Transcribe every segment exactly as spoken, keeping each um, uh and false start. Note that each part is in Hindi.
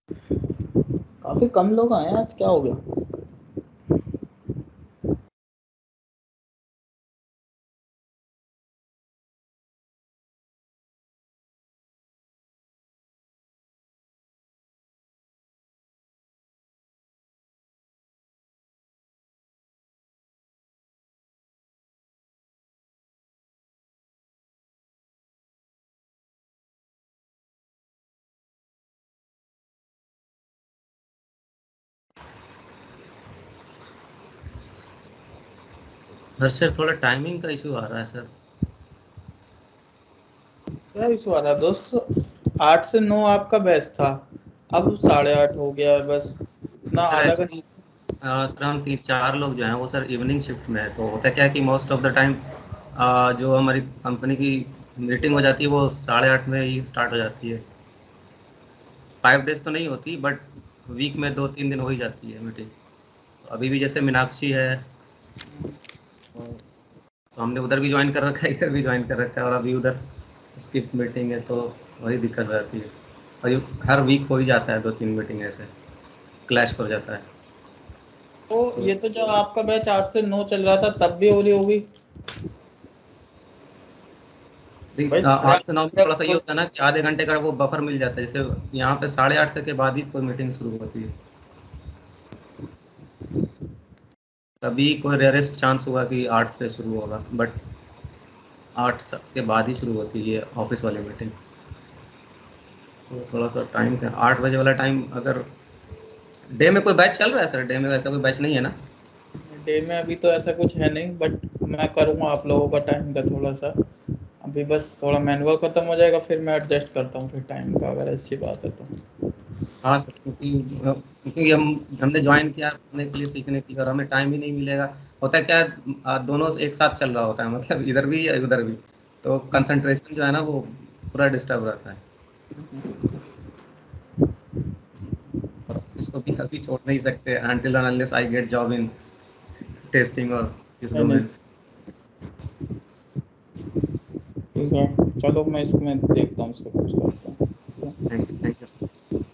काफी कम लोग आए हैं आज, क्या हो गया? सर थोड़ा टाइमिंग का इशू आ रहा है सर। क्या इशू आ रहा है दोस्त? आठ से नौ आपका बैच था, अब साढ़े आठ हो गया है, बस इतना सर आधा एक्चुअली घंटा। सर हम तीन चार लोग जो हैं वो सर इवनिंग शिफ्ट में है, तो होता क्या है कि मोस्ट ऑफ द टाइम जो हमारी कंपनी की मीटिंग हो जाती है वो साढ़े आठ में ही स्टार्ट हो जाती है। फाइव डेज तो नहीं होती, बट वीक में दो तीन दिन हो ही जाती है मीटिंग। तो अभी भी जैसे मीनाक्षी है, तो हमने उधर भी ज्वाइन कर रखा है, इधर भी ज्वाइन कर रखा है, और अभी उधर स्किप मीटिंग है, तो वही दिक्कत आती है। और ये हर वीक हो ही जाता है, दो तीन मीटिंग ऐसे क्लैश कर जाता है। तो ये तो जब आपका बैच आठ से नौ चल रहा था तब भी हो रही होगी भाई। देखिए, साढ़े आठ आठ से नौ में थोड़ा सा ये होता है ना कि आधे घंटे का वो बफर मिल जाता है, जैसे यहाँ पे साढ़े आठ से के बाद ही कोई मीटिंग शुरू होती है। तभी कोई रेयरेस्ट चांस हुआ कि आठ से शुरू होगा, बट आठ के बाद ही शुरू होती है ये ऑफिस वाली मीटिंग। तो थोड़ा सा टाइम का आठ बजे वाला टाइम, अगर डे में कोई बैच चल रहा है सर, डे में ऐसा कोई बैच नहीं है ना? डे में अभी तो ऐसा कुछ है नहीं, बट मैं करूँगा आप लोगों का टाइम का थोड़ा सा। अभी बस थोड़ा मैनुअल खत्म हो जाएगा, फिर मैं एडजस्ट करता हूँ फिर टाइम का, अगर ऐसी बात है तो। हाँ सर, क्योंकि क्योंकि हम हमने ज्वाइन किया पढ़ने के लिए, सीखने के लिए, और हमें टाइम ही नहीं मिलेगा। होता है क्या है, आ, दोनों एक साथ चल रहा होता है, मतलब इधर भी या उधर भी, तो कंसंट्रेशन जो है ना वो पूरा डिस्टर्ब रहता है। और इसको भी अभी छोड़ नहीं सकते until unless I get job in testing और इस नहीं नहीं, डोमेन। ठीक है, चलो मैं इसमें देखता हूँ, इसका कुछ करता हूँ। Thank you, thank you sir.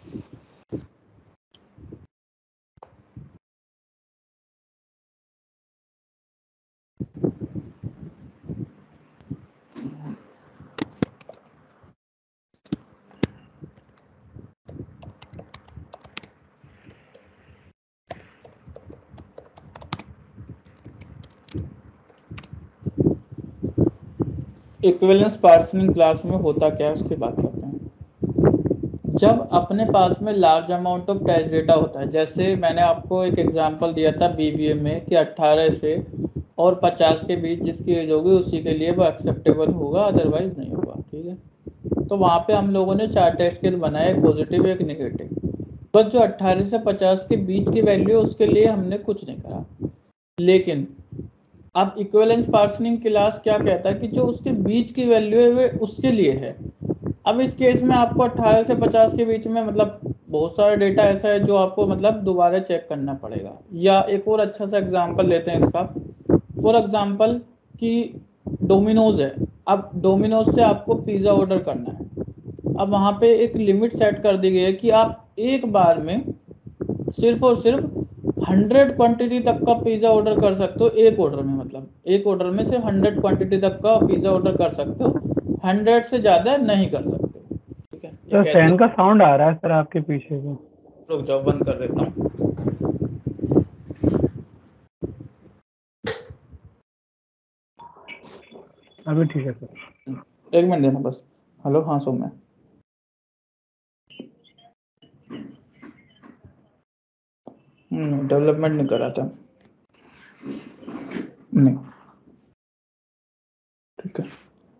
Equivalence partitioning class में होता क्या है उसकी बात करते हैं। जब अपने पास में large amount of test data होता है, जैसे मैंने आपको एक एग्जांपल दिया था बीबीए में कि अट्ठारह से और पचास के बीच जिसकी एज होगी उसी के लिए वो एक्सेप्टेबल होगा, अदरवाइज नहीं होगा, ठीक है। तो वहाँ पे हम लोगों ने चार टेस्ट केस बनाए, एक पॉजिटिव एक नेगेटिव। बस जो अट्ठारह से पचास के बीच की वैल्यू है उसके लिए हमने कुछ नहीं करा। लेकिन अब इक्विवेलेंस पार्सनिंग क्लास क्या कहता है कि जो उसके बीच की वैल्यू है वो उसके लिए है। अब इस केस में आपको अट्ठारह से पचास के बीच में मतलब बहुत सारा डेटा ऐसा है जो आपको मतलब दोबारा चेक करना पड़ेगा। या एक और अच्छा सा एग्जांपल लेते हैं इसका, फॉर एग्जांपल कि डोमिनोज है। अब डोमिनोज से आपको पिज़्ज़ा ऑर्डर करना है। अब वहाँ पे एक लिमिट सेट कर दी गई है कि आप एक बार में सिर्फ और सिर्फ हंड्रेड क्वांटिटी तक का पिज़्ज़ा ऑर्डर कर सकते हो एक ऑर्डर में, मतलब एक ऑर्डर में सिर्फ हंड्रेड क्वांटिटी तक का पिज़्ज़ा ऑर्डर कर सकते हो, हंड्रेड से ज़्यादा नहीं कर सकते, ठीक है। ये सर कैसे? फैन का साउंड आ रहा है सर आपके पीछे से। रुक जाओ, बंद कर देता हूँ। अभी ठीक है सर। एक मिनट देना बस। हेलो, हाँ सौम्य। डेवलपमेंट नहीं करा था, नहीं, ठीक है।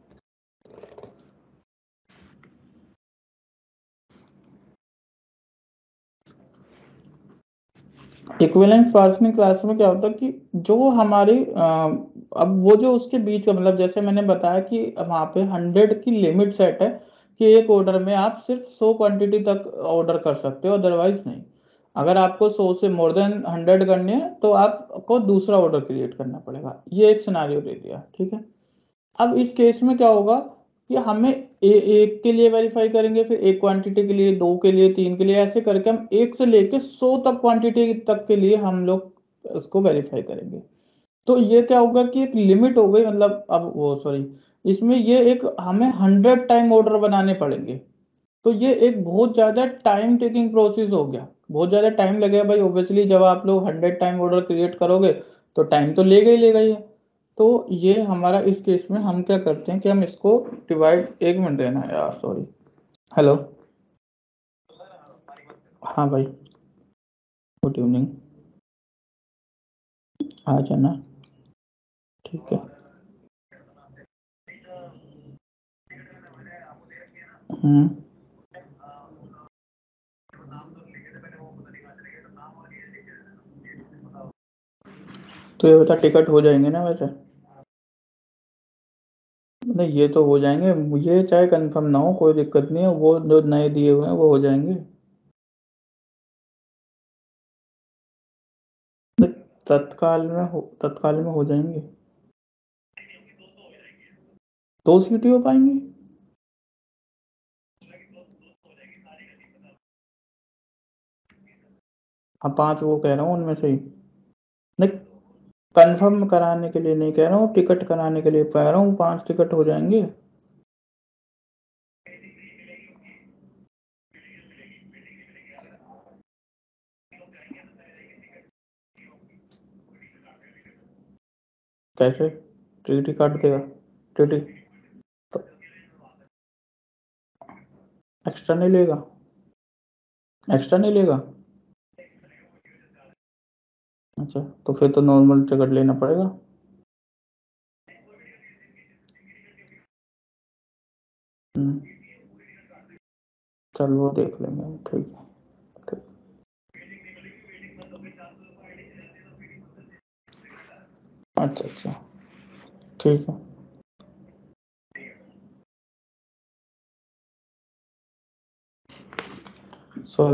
इक्विवेलेंस पार्सनिंग क्लास में क्या होता है कि जो हमारी अ, अब वो जो उसके बीच का मतलब जैसे मैंने बताया कि वहाँ पे हंड्रेड की लिमिट सेट है कि एक ऑर्डर में आप सिर्फ सौ क्वांटिटी तक ऑर्डर कर सकते हो, अदरवाइज नहीं। अगर आपको सौ से मोर देन हंड्रेड करनी है तो आपको दूसरा ऑर्डर क्रिएट करना पड़ेगा। ये एक सिनारियो दे दिया, ठीक है। अब इस केस में क्या होगा कि हमें ए, एक के लिए वेरीफाई करेंगे, फिर एक क्वांटिटी के लिए, दो के लिए, तीन के लिए, ऐसे करके हम एक से लेके सौ तक क्वांटिटी तक के लिए हम लोग उसको वेरीफाई करेंगे। तो ये क्या होगा कि एक लिमिट हो गई, मतलब अब वो सॉरी इसमें ये एक हमें हंड्रेड टाइम ऑर्डर बनाने पड़ेंगे। तो ये एक बहुत ज़्यादा टाइम टेकिंग प्रोसेस हो गया, बहुत ज़्यादा टाइम लगेगा भाई। ऑब्वियसली जब आप लोग हंड्रेड टाइम ऑर्डर क्रिएट करोगे तो टाइम तो लेगा ही लेगा ही है। तो ये हमारा इस केस में हम क्या करते हैं कि हम इसको डिवाइड, एक मिनट देना यार सॉरी। हेलो, हाँ भाई, गुड इवनिंग, आ जाना, ठीक है। हम्म तो ये बता, टिकट हो जाएंगे ना वैसे? नहीं, ये तो हो जाएंगे, ये चाहे कंफर्म ना हो कोई दिक्कत नहीं है, वो जो नए दिए हुए हैं वो हो जाएंगे। नहीं, तत्काल में हो, तत्काल में हो जाएंगे। दो सीट ही हो पाएंगी? हाँ, पांच वो कह रहा हूँ उनमें से ही। नहीं, कंफर्म कराने के लिए नहीं कह रहा हूँ, टिकट कराने के लिए कह रहा हूँ, पांच टिकट हो जाएंगे। कैसे टीटी काट देगा? टीटी तो एक्स्ट्रा नहीं लेगा? एक्स्ट्रा नहीं लेगा? अच्छा, तो फिर तो नॉर्मल टिकट लेना पड़ेगा। हम्म, चल वो देख लेंगे, ठीक है। ठीक। अच्छा अच्छा, ठीक है। सॉरी,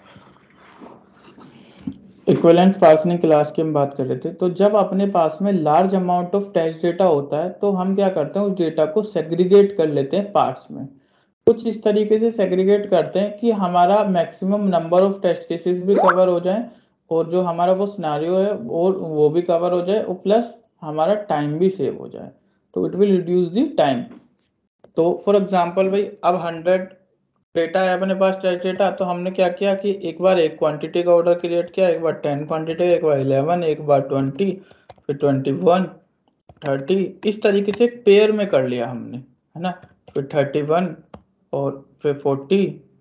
इक्विवेलेंस पार्सनिंग क्लास की हम बात कर रहे थे। तो जब अपने पास में large amount of test data होता है तो हम क्या करते हैं, उस डेटा को सेग्रीगेट कर लेते हैं पार्ट्स में। कुछ इस तरीके से सेग्रीगेट करते हैं कि हमारा maximum number of test cases भी कवर हो जाए, और जो हमारा वो सिनेरियो है और वो भी कवर हो जाए, और प्लस हमारा टाइम भी सेव हो जाए। तो it will reduce the time. तो फॉर एग्जांपल भाई, अब हंड्रेड डेटा है अपने पास, टेस्ट डेटा, तो हमने क्या किया कि एक बार एक क्वांटिटी का ऑर्डर क्रिएट किया, एक बार टेन क्वांटिटी, एक बार इलेवन, एक बार ट्वेंटी, फिर ट्वेंटी वन, थर्टी, इस तरीके से एक पेयर में कर लिया हमने, है ना। फिर थर्टी वन, और फिर फोर्टी,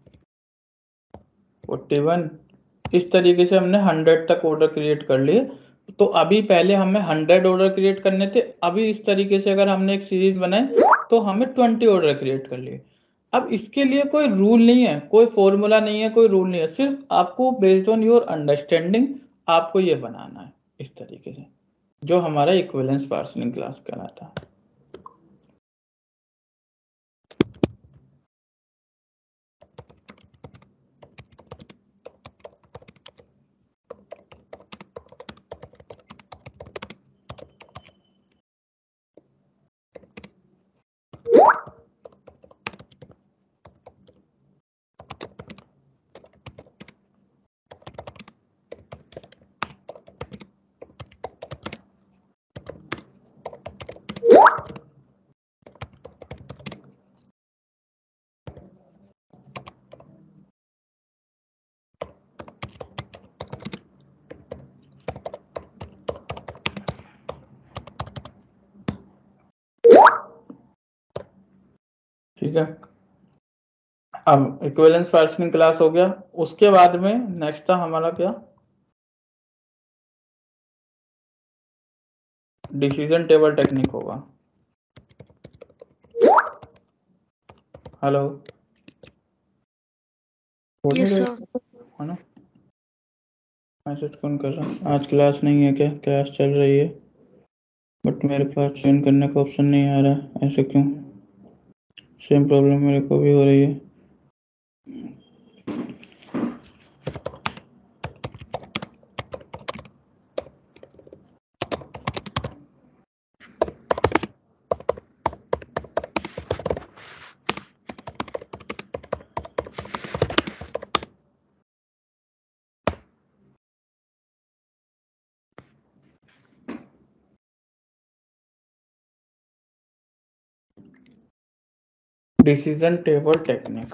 फोर्टी वन, इस तरीके से हमने हंड्रेड तक ऑर्डर क्रिएट कर लिए। तो अभी पहले हमें हंड्रेड ऑर्डर क्रिएट करने थे, अभी इस तरीके से अगर हमने एक सीरीज बनाई तो हमें ट्वेंटी ऑर्डर क्रिएट कर लिए। अब इसके लिए कोई रूल नहीं है, कोई फॉर्मूला नहीं है, कोई रूल नहीं है, सिर्फ आपको बेस्ड ऑन योर अंडरस्टैंडिंग आपको ये बनाना है इस तरीके से, जो हमारा इक्विवेलेंस पार्सनिंग क्लास कहलाता है। ठीक है, अब इक्विवेलेंस पार्सनिंग क्लास हो गया। उसके बाद में नेक्स्ट था हमारा क्या, डिसीजन टेबल टेक्निक होगा। Hello, yes sir. है ना। मैसेज कौन कर रहा है? आज क्लास नहीं है क्या? क्लास चल रही है बट मेरे पास ज्वाइन करने का ऑप्शन नहीं आ रहा है, ऐसे क्यों? सेम प्रॉब्लम मेरे को भी हो रही है। Decision table technique.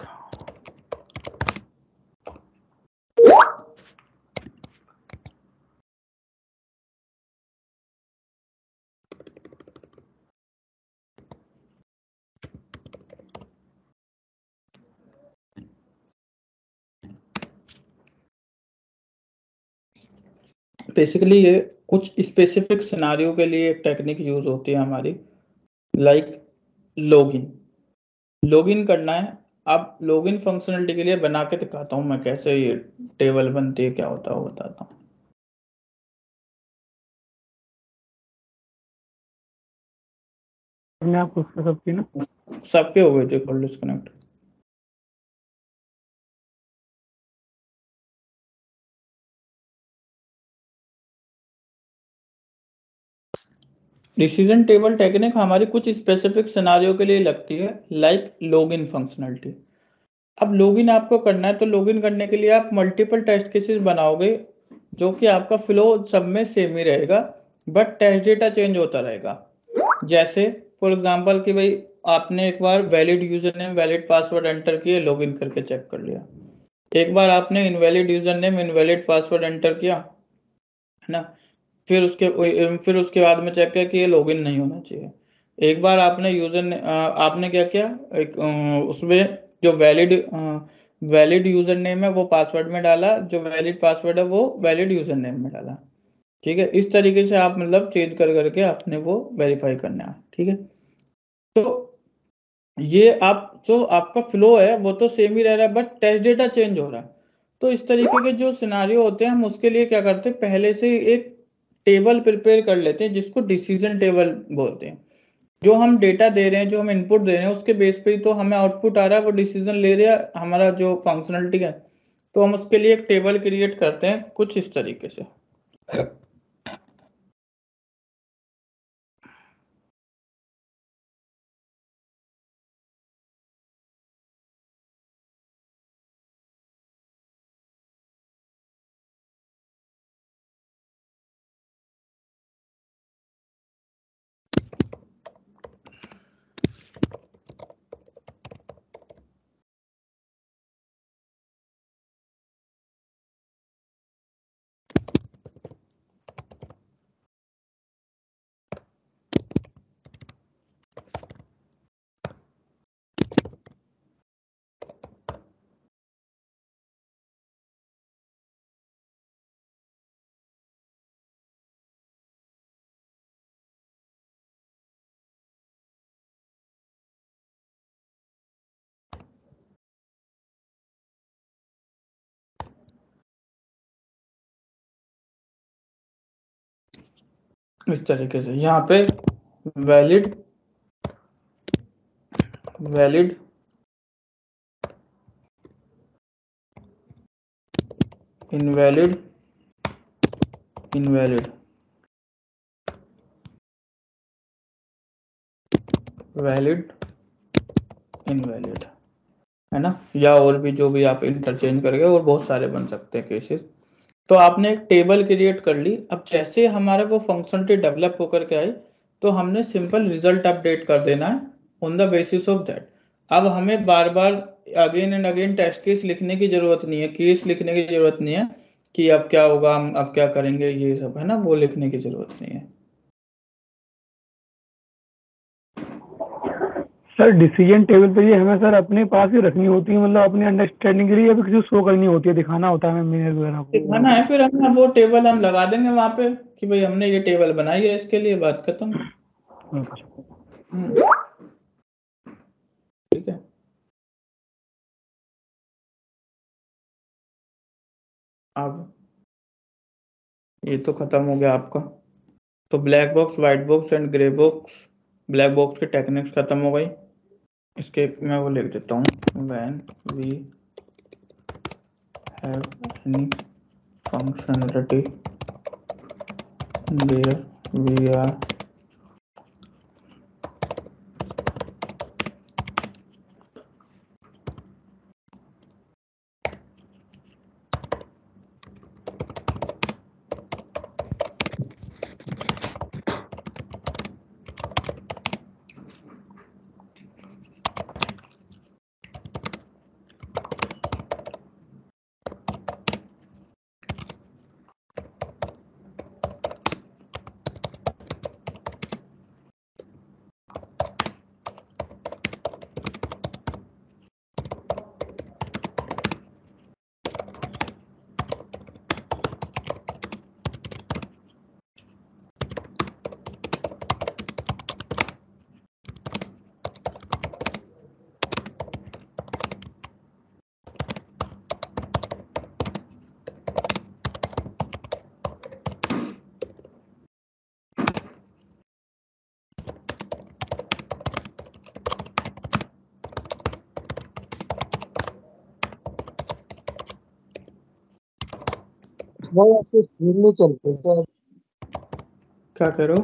बेसिकली ये कुछ स्पेसिफिक सिनारियो के लिए एक टेक्निक यूज होती है हमारी, लाइक लॉगिन। लॉगिन करना है। अब लॉगिन फंक्शनलिटी के लिए बना के दिखाता हूँ मैं कैसे ये टेबल बनती है, क्या होता है वो बताता हूँ। मैं आपको सबकी ना सबके हो गए थे call disconnect. Decision table technique हमारी कुछ स्पेसिफिक सिनारियो के लिए लगती है, लाइक लॉगिन फंक्शनलिटी। अब लॉगिन आपको करना है तो लॉगिन करने के लिए आप मल्टीपल टेस्ट केसेस बनाओगे, जो कि आपका फ्लो सब में सेम ही रहेगा, बट टेस्ट डेटा चेंज होता रहेगा। जैसे फॉर एग्जांपल कि भाई आपने एक बार valid user name valid password enter किए, लॉगिन करके चेक कर लिया। एक बार आपने invalid user name invalid password enter किया, है ना, फिर उसके फिर उसके बाद में चेक किया कि ये लॉगिन नहीं होना चाहिए। एक बार आपने यूजर ने आपने क्या किया, एक उसमें जो वैलिड वैलिड यूजर नेम है वो पासवर्ड में डाला, जो वैलिड पासवर्ड है वो वैलिड यूजर नेम में डाला। ठीक है, इस तरीके से आप मतलब चेंज कर करके आपने वो वेरीफाई करना है। ठीक है, तो ये आप जो आपका फ्लो है वो तो सेम ही रह रहा है, बट टेस्ट डेटा चेंज हो रहा है। तो इस तरीके के जो सिनारियो होते हैं हम उसके लिए क्या करते हैं, पहले से एक टेबल प्रिपेयर कर लेते हैं जिसको डिसीजन टेबल बोलते हैं। जो हम डेटा दे रहे हैं, जो हम इनपुट दे रहे हैं, उसके बेस पे ही तो हमें आउटपुट आ रहा है, वो डिसीजन ले रहा है हमारा जो फंक्शनलिटी है। तो हम उसके लिए एक टेबल क्रिएट करते हैं कुछ इस तरीके से। इस तरीके से यहाँ पे valid valid invalid invalid valid invalid, है ना, या और भी जो भी आप इंटरचेंज करेंगे और बहुत सारे बन सकते हैं केसेस। तो आपने एक टेबल क्रिएट कर ली। अब जैसे हमारा वो फंक्शनलिटी डेवलप होकर के आई तो हमने सिंपल रिजल्ट अपडेट कर देना है on the basis of that. अब हमें बार बार again and again test case लिखने की जरूरत नहीं है, केस लिखने की जरूरत नहीं है कि अब क्या होगा, हम अब क्या करेंगे, ये सब है ना, वो लिखने की जरूरत नहीं है। सर डिसीजन टेबल पे ये हमें सर अपने पास ही रखनी होती है, मतलब अपने अंडरस्टैंडिंग के लिए, या फिर किसी को शो करनी होती है, दिखाना होता है हमें मेल वगैरह को? दिखाना है, फिर हम वो टेबल हम लगा देंगे वहां पे कि भाई हमने ये टेबल बनाई है, इसके लिए बात खत्म। हम्म, ठीक है। अब ये तो खत्म हो गया आपका। तो black box, white box and grey box, black box के टेक्निक्स खत्म हो गई। इसके मैं वो लिख देता हूँ, when we have any functionality where we are भाई आपकी स्क्रीन नहीं चल रही क्या? क्या करो?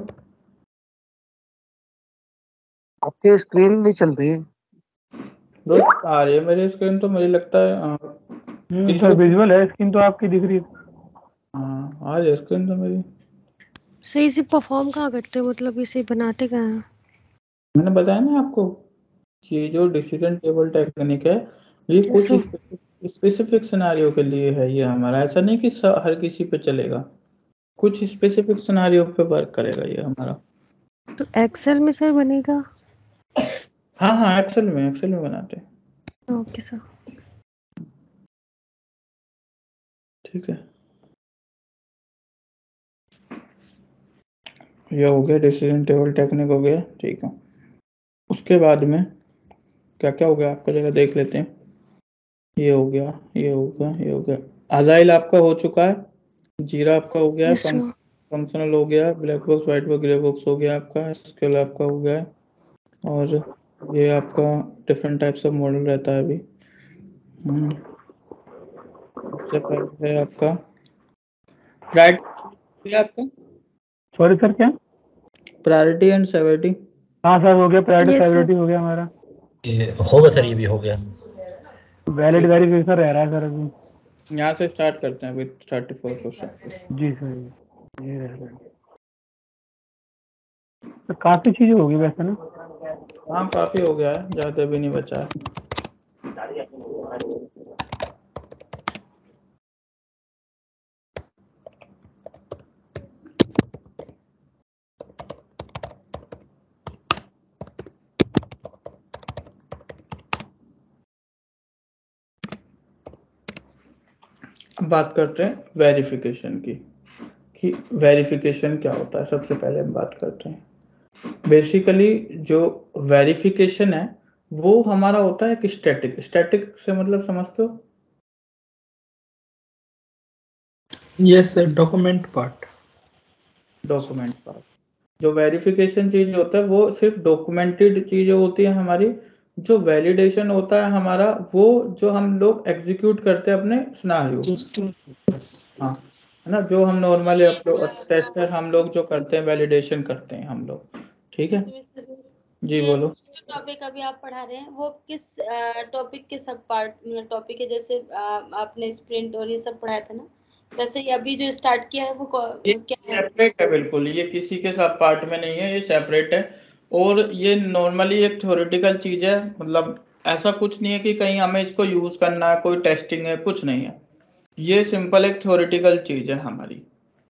आपकी स्क्रीन नहीं चल रही। दोस्त आ रही है मेरी स्क्रीन, तो मुझे लगता है हाँ, हम्म किसी सर को विजुअल है स्क्रीन तो आपकी दिख रही है। हाँ आ रही है स्क्रीन तो मेरी। सही से परफॉर्म कहाँ करते हो, मतलब इसे बनाते कहाँ हैं? मैंने बताया ना आपको कि ये जो डिसीजन टेबल टेक्निक है ये कुछ Yes, स्पेसिफिक सिनेरियो के लिए है। ये हमारा ऐसा नहीं कि स- हर किसी पे चलेगा, कुछ स्पेसिफिक सिनेरियो पे वर्क करेगा ये हमारा। तो एक्सेल में सर बनेगा? हाँ हाँ एक्सेल में एक्सेल में बनाते हैं। Okay sir. ठीक है, ये हो गया डिसीजन टेबल टेक्निक हो गया। ठीक है, उसके बाद में क्या क्या हो गया आपका जगह देख लेते हैं। ये हो गया, ये हो गया, ये हो गया। अजाइल आपका हो चुका है, जीरा आपका हो गया है, यस सर। फंक्शनल हो गया, black box white box grey box हो गया आपका, स्केल आपका हो गया है, और ये आपका डिफरेंट टाइप्स ऑफ मॉडल रहता है अभी। हम्म, इससे पहले है आपका प्रायोरिटी, आपका सॉरी सर क्या? Priority and severity. हाँ सर हो गया, प्रायोरिटी Yes, sir. सेवरिटी हो गया हमारा। ये होगा सर, ये भी हो गया। वैलिड वेरिफिकेशन रह रहा है सर अभी। यहाँ से स्टार्ट करते हैं विद थर्टी फोर क्वेश्चन। जी सर ये रह रहा है तो काफी चीजें होगी वैसे ना। हाँ काफी हो गया है, ज्यादा भी नहीं बचा है। अब बात करते हैं वेरिफिकेशन की, कि वेरिफिकेशन क्या होता है। सबसे पहले हम बात करते हैं बेसिकली जो वेरिफिकेशन है वो हमारा होता है कि स्टैटिक। स्टैटिक से मतलब समझते हो? Yes sir, document part. Document part. जो वेरिफिकेशन चीज होता है वो सिर्फ डॉक्यूमेंटेड चीजें होती है हमारी। जो वैलिडेशन होता है हमारा वो जो हम लोग एग्जीक्यूट करते हैं अपने सिनेरियो, हाँ है ना, जो हम नॉर्मली टेस्टर हम लोग जो करते हैं वैलिडेशन करते हैं हम लोग। ठीक है जी, ये बोलो। जो टॉपिक अभी आप पढ़ा रहे हैं वो किस टॉपिक के सब पार्ट टॉपिक है? जैसे अ, आपने स्प्रिंट और ये सब पढ़ाया था ना, वैसे ये अभी जो स्टार्ट किया है वो कौ- ये क्या है? सेपरेट है बिल्कुल, ये किसी के सब पार्ट में नहीं है, ये सेपरेट है। और ये नॉर्मली एक थ्योरेटिकल चीज है, मतलब ऐसा कुछ नहीं है कि कहीं हमें इसको यूज करना है, कोई टेस्टिंग है, कुछ नहीं है। ये सिंपल एक थ्योरेटिकल चीज है हमारी।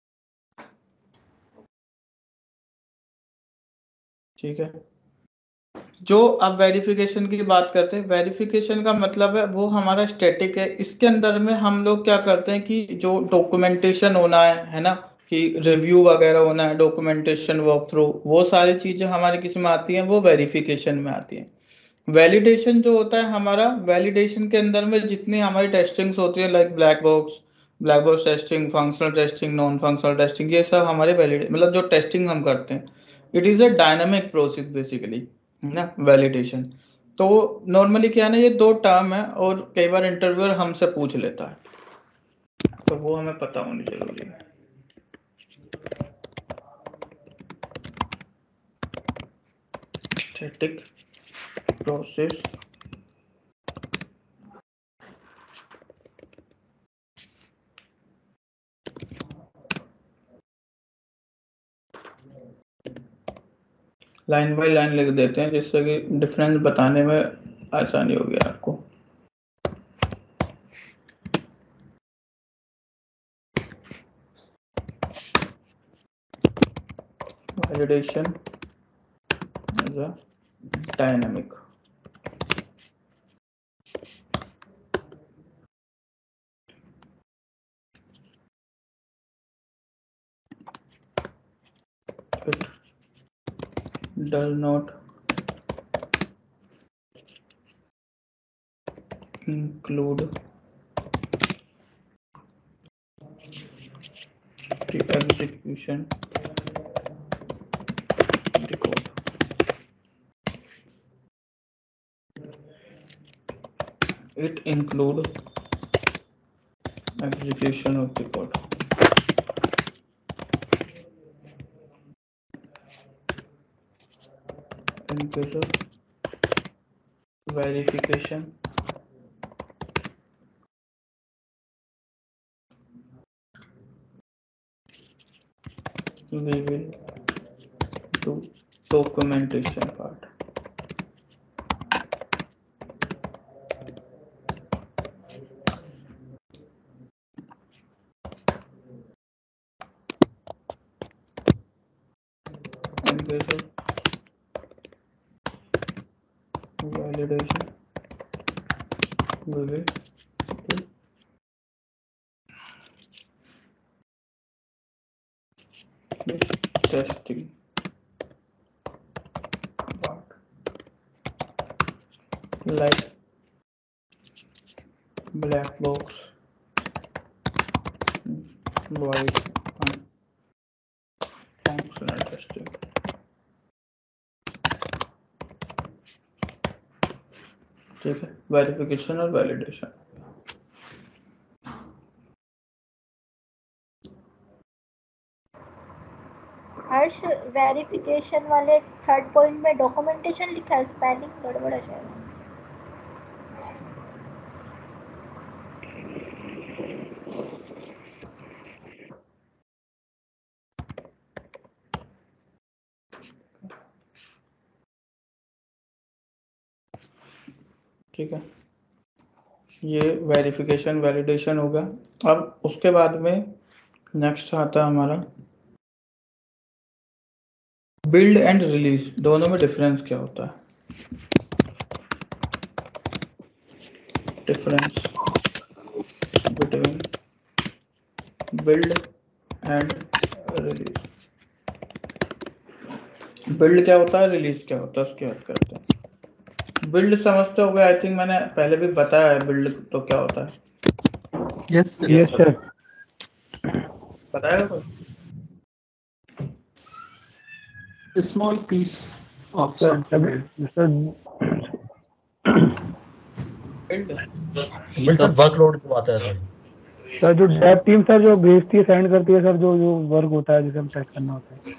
ठीक है, जो अब वेरिफिकेशन की बात करते हैं, वेरिफिकेशन का मतलब है वो हमारा स्टैटिक है। इसके अंदर में हम लोग क्या करते हैं कि जो डॉक्यूमेंटेशन होना है है ना, कि रिव्यू वगैरह होना है, डॉक्यूमेंटेशन वॉक थ्रू, वो सारी चीजें हमारे किस में आती हैं, वो वेरिफिकेशन में आती हैं। वैलिडेशन जो होता है हमारा, वैलिडेशन के अंदर में जितनी हमारी टेस्टिंग्स होती है like black box, black box testing, functional testing, non functional testing, ये सब हमारे वैलिड मतलब जो टेस्टिंग हम करते हैं, it is a dynamic process basically, है ना, वैलिडेशन। तो नॉर्मली क्या है ना, ये दो टर्म है और कई बार इंटरव्यूअर हमसे पूछ लेता है, तो वो हमें पता होनी जरूरी है। Static process line by line लिख देते हैं जिससे कि डिफरेंस बताने में आसानी होगी आपको। Validation is a dynamic. It does not include the execution of the code. It include execution of the code. in case of verification, we will do documentation part. In case of validation, we will do this testing part, like black box, white and functional testing. ठीक है, वेरिफिकेशन और वैलिडेशन. हर्ष, वेरिफिकेशन वाले थर्ड पॉइंट में डॉक्यूमेंटेशन लिखा है, स्पेलिंग गड़बड़ है शायद. ठीक है, ये वेरिफिकेशन वैलिडेशन होगा. अब उसके बाद में नेक्स्ट आता है हमारा बिल्ड एंड रिलीज. दोनों में डिफरेंस क्या होता है? Difference between build and release. Build क्या होता है, रिलीज क्या होता है, उसकी बात करते हैं. बिल्ड समझते हो गए, आई थिंक मैंने पहले भी बताया है बिल्ड तो क्या होता है. यस यस सर, बताया कोई? Small piece of sir sir build sir workload की बात है सर. सर जो डेव टीम सर जो भेजती है, सेंड करती है सर, जो जो वर्क होता है जिसे हम टेस्ट करना होता है.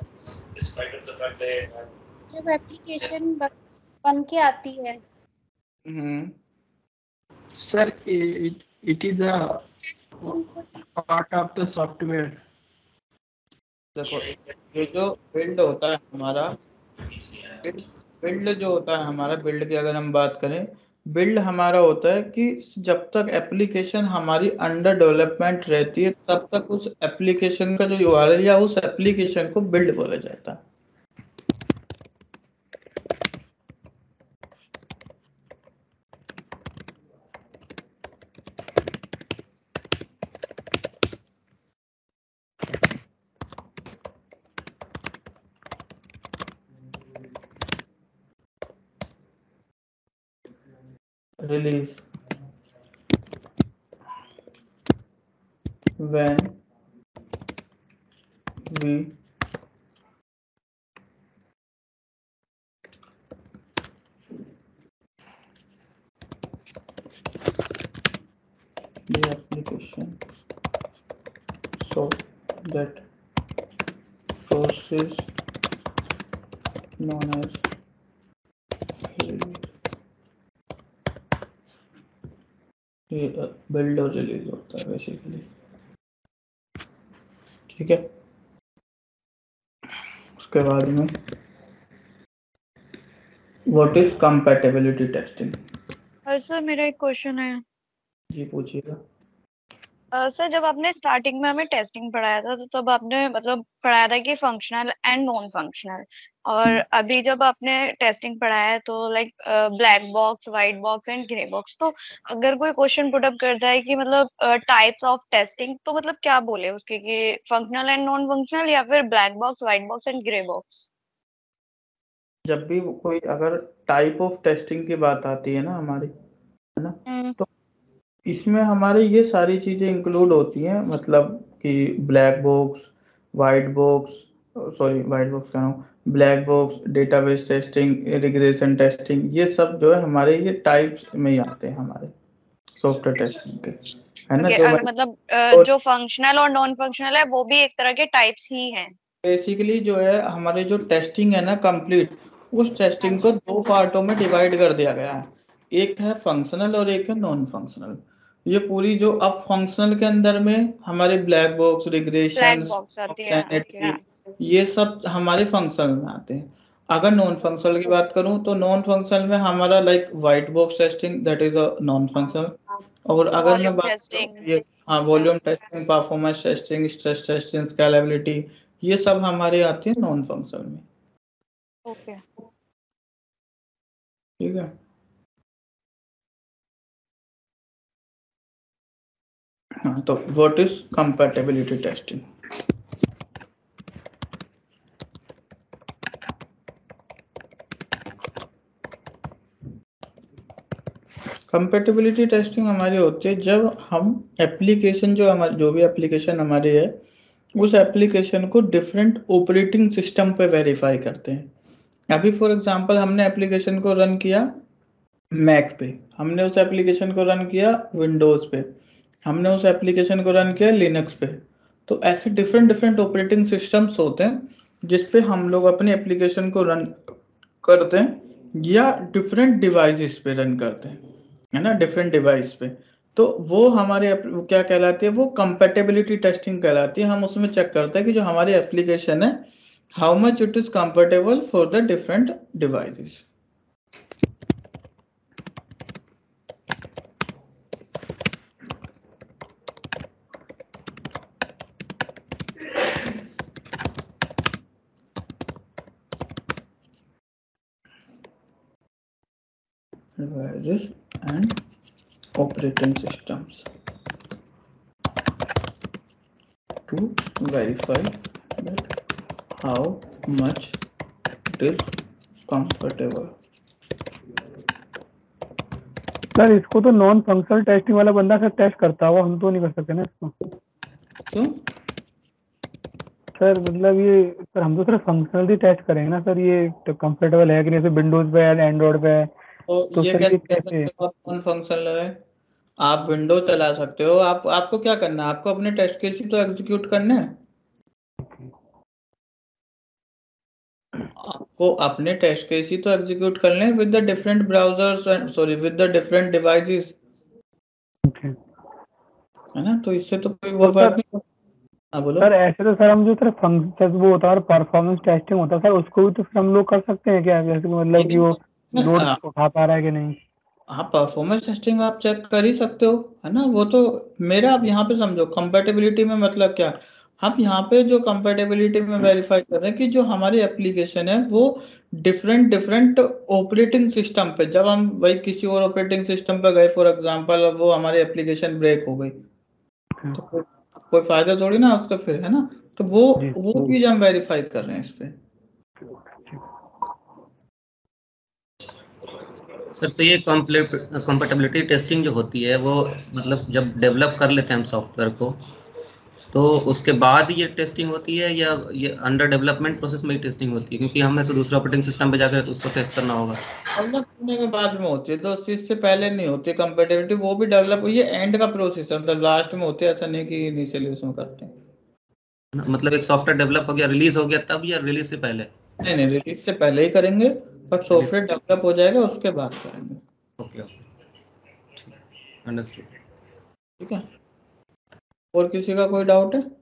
जब एप्लीकेशन बन के आती है, हम्म sir, it, it is a part of the software. देखो, ये जो बिल्ड होता है हमारा, बिल्ड जो होता है हमारा, बिल्ड की अगर हम बात करें, बिल्ड हमारा होता है कि जब तक एप्लीकेशन हमारी अंडर डेवलपमेंट रहती है तब तक उस एप्लीकेशन का जो यूआरएल या उस एप्लीकेशन को बिल्ड बोला जाता है. Release when we the application so that process known as release. ये बिल्ड और रिलीज होता है बेसिकली. ठीक है, उसके बाद में व्हाट इज कंपैटिबिलिटी टेस्टिंग. और सर मेरा एक क्वेश्चन है. जी पूछिएगा. सर जब आपने स्टार्टिंग में हमें टेस्टिंग पढ़ाया था तो तब आपने मतलब पढ़ाया था कि फंक्शनल एंड नॉन फंक्शनल, और अभी जब आपने टेस्टिंग पढ़ाया है तो like black box, white box and grey box. तो अगर कोई क्वेश्चन पुट अप करता है कि मतलब टाइप्स ऑफ टेस्टिंग, तो मतलब क्या बोले उसके कि फंक्शनल एंड नॉन फंक्शनल या फिर black box, white box and grey box. जब भी कोई अगर टाइप ऑफ टेस्टिंग की बात आती है ना हमारी, है ना, तो इसमें हमारे ये सारी चीजें इंक्लूड होती हैं. मतलब कि black box, white box, sorry white box कह रहा हूँ, black box, database testing, regression testing, ये सब जो है हमारे ये टाइप्स में ही आते हैं हमारे सॉफ्टवेयर टेस्टिंग के, है ना. okay, जो अगर मतलब uh, जो फंक्शनल और नॉन फंक्शनल है वो भी एक तरह के टाइप्स ही हैं बेसिकली जो है हमारे जो टेस्टिंग है ना कंप्लीट, उस टेस्टिंग को दो पार्टों में डिवाइड कर दिया गया है, एक है फंक्शनल और एक है नॉन फंक्शनल। ये पूरी जो अब फंक्शनल के अंदर में हमारे black box, regression, black box आती है, ओके। ये सब हमारे फंक्शनल में आते हैं। अगर नॉन फंक्शनल की बात करूं तो नॉन फंक्शनल में हमारा like white box testing, that is a non functional. और अगर मैं बात करूं ये हाँ volume testing, performance testing, stress testing, scalability, ये सब हमारे आते हैं नॉन फंक्शनल में। ओके, ठीक है। हाँ, तो what is compatibility testing? Compatibility testing हमारी होती है जब हम एप्लीकेशन जो हमारे जो भी एप्लीकेशन हमारी है उस एप्लीकेशन को डिफरेंट ऑपरेटिंग सिस्टम पे वेरीफाई करते हैं। अभी फॉर एग्जांपल हमने एप्लीकेशन को रन किया मैक पे, हमने उस एप्लीकेशन को रन किया विंडोज पे, हमने उस एप्लीकेशन को रन किया लिनक्स पे। तो ऐसे डिफरेंट डिफरेंट ऑपरेटिंग सिस्टम्स होते हैं जिसपे हम लोग अपनी एप्लीकेशन को रन करते हैं या डिफरेंट डिवाइसेस पे रन करते हैं, है ना, डिफरेंट डिवाइस पे। तो वो हमारे वो क्या कहलाती है, वो कंपैटिबिलिटी टेस्टिंग कहलाती है। हम उसमें चेक करते हैं कि जो हमारी एप्लीकेशन है how much it is compatible for the different devices. Devices and operating systems to verify that how much it is compatible. Sir इसको तो नॉन फंक्शनल टेस्टिंग वाला बंदा सर टेस्ट करता है, वो हम तो नहीं कर सकते ना इसको। क्यों सर मतलब ये सर हम तो सिर्फ फंक्शनल ही टेस्ट करेंगे ना सर, ये तो कंफर्टेबल है कि नहीं, विंडोज पे है एंड्रॉइड पे है तो, तो ये सर कैसे ये कह कैसे? सकते हो आप नॉन फंक्शनल है? आप विंडो चला सकते हो, आप आपको क्या करना है, आपको अपने टेस्ट केस ही तो एग्जीक्यूट करने हैं। आपको अपने टेस्ट केस ही तो एग्जीक्यूट करने हैं with the different browsers and sorry with the different devices, है ना। तो इससे तो कोई वो तो फर्क सर नहीं। हाँ बोलो सर ऐसे तो सर हम जो सिर्फ फंक्शन वो होता है और परफॉर्मेंस टेस्टिंग होता है सर, उसको भी तो फिर हम लोग कर सकते हैं क्या, जैसे कि मतलब कि वो लोड हाँ उठा पा रहा है कि नहीं? हाँ, परफॉर्मेंस टेस्टिंग आप चेक कर ही सकते हो, है ना। वो तो मेरा आप यहाँ पे समझो कंपैटिबिलिटी में मतलब क्या, हम यहाँ पे जो कंपैटिबिलिटी में वेरीफाई कर रहे हैं कि जो हमारी एप्लीकेशन है वो डिफरेंट डिफरेंट ऑपरेटिंग सिस्टम पे, जब हम वही किसी और ऑपरेटिंग सिस्टम पे गए फॉर एग्जांपल वो हमारी एप्लीकेशन ब्रेक हो गई तो कोई, कोई फायदा थोड़ी ना उसका फिर, है ना। तो वो वो चीज हम वेरीफाई कर रहे हैं इस पे। सर तो ये कंपैटिबिलिटी टेस्टिंग जो होती है वो मतलब जब डेवलप कर लेते हैं हम सॉफ्टवेयर को तो उसके बाद ये टेस्टिंग होती है या ये अंडर डेवलपमेंट प्रोसेस में ही टेस्टिंग होती है, क्योंकि हमें तो दूसरा ऑपरेटिंग सिस्टम पे जाकर उसको टेस्ट करना होगा। डेवलप होने के बाद में होती है, तो उस चीज से पहले नहीं होती कंपैटिबिलिटी, वो भी डेवलप ये एंड का प्रोसेस है, मतलब लास्ट में होती है, ऐसा नहीं कि इनिशियली उसमें करते हैं। मतलब एक सॉफ्टवेयर डेवलप हो गया, रिलीज हो गया तब या रिलीज से पहले? नहीं नहीं, रिलीज से पहले ही करेंगे, पर सॉफ्टवेयर डेवलप हो जाएगा उसके बाद करेंगे। Okay okay, understood. ठीक है, और किसी का कोई डाउट है?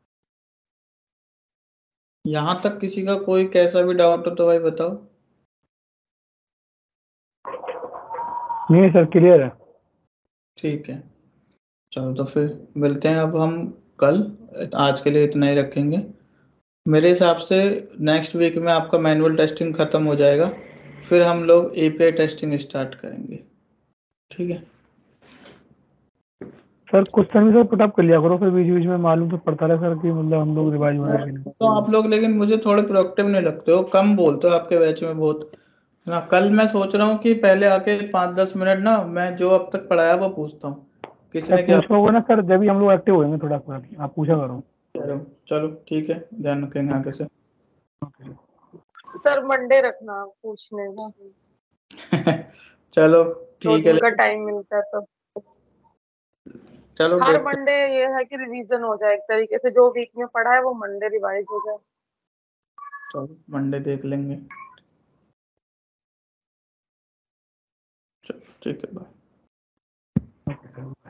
यहाँ तक किसी का कोई कैसा भी डाउट हो तो भाई बताओ। नहीं सर क्लियर है। ठीक है, चलो तो फिर मिलते हैं अब हम कल। आज के लिए इतना ही रखेंगे। मेरे हिसाब से नेक्स्ट वीक में आपका मैनुअल टेस्टिंग खत्म हो जाएगा, फिर हम लोग एपीआई टेस्टिंग स्टार्ट करेंगे। ठीक है सर कुछ टाइम सर पुटअप कर लिया करो, फिर बीच बीच में मालूम तो पड़ता रहा सर कि मतलब हम लोग रिवाइज हो रहे हैं। तो आप लोग लेकिन मुझे थोड़े प्रोएक्टिव नहीं लगते हो, कम बोलते हो आपके बैच में बहुत ना। कल मैं सोच रहा हूँ कि पहले आके पाँच दस मिनट ना मैं जो अब तक पढ़ाया वो पूछता हूँ किसने क्या। पूछोगे ना सर जब भी हम लोग एक्टिव होंगे थोड़ा सा, आप पूछा करो। चलो चलो ठीक है, ध्यान रखेंगे आगे से। सर मंडे रखना पूछने का। चलो दो ठीक है, दिन का टाइम मिलता है तो चलो हर देखते मंडे ये है कि रिवीजन हो जाए एक तरीके से, जो वीक में पढ़ा है वो मंडे रिवाइज हो जाए। चलो मंडे देख लेंगे। चलो ठीक है, बाय। Okay sir.